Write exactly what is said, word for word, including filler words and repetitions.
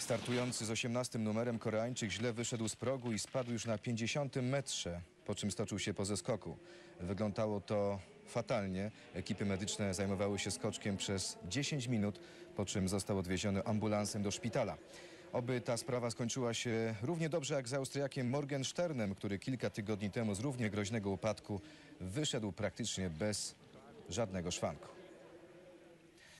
Startujący z osiemnastym numerem Koreańczyk źle wyszedł z progu i spadł już na pięćdziesiątym metrze, po czym stoczył się po zeskoku. Wyglądało to fatalnie. Ekipy medyczne zajmowały się skoczkiem przez dziesięć minut, po czym został odwieziony ambulansem do szpitala. Oby ta sprawa skończyła się równie dobrze jak z Austriakiem Morgensternem, który kilka tygodni temu z równie groźnego upadku wyszedł praktycznie bez żadnego szwanku.